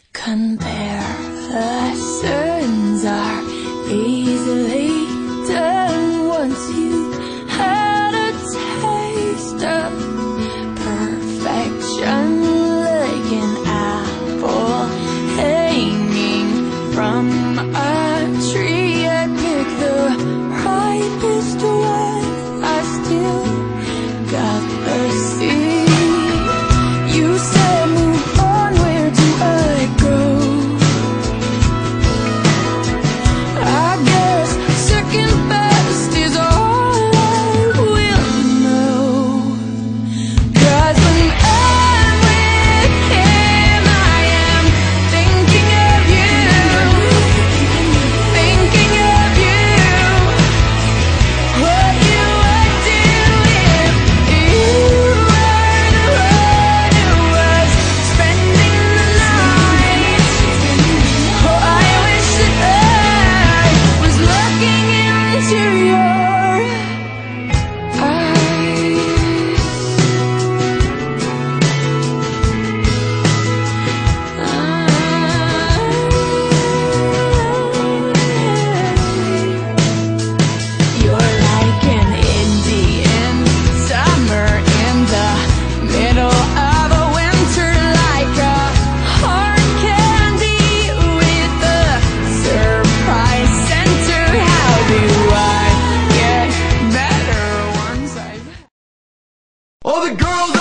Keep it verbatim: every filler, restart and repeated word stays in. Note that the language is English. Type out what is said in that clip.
Comparisons are easily done once you've had a taste of perfection, like an apple hanging from a tree. I pick the ripest one, I still got the seed. You said move on, where do I go? I guess second best is all I will know. 'Cause when I'm with him, I am thinking of you, thinking of you. What you would do if you were the one who was spending the night. Oh, I wish that I was looking into your eyes. You're like an Indian summer in the middle of a winter, like a hard candy with a surprise center. How do I get better once I've All the girls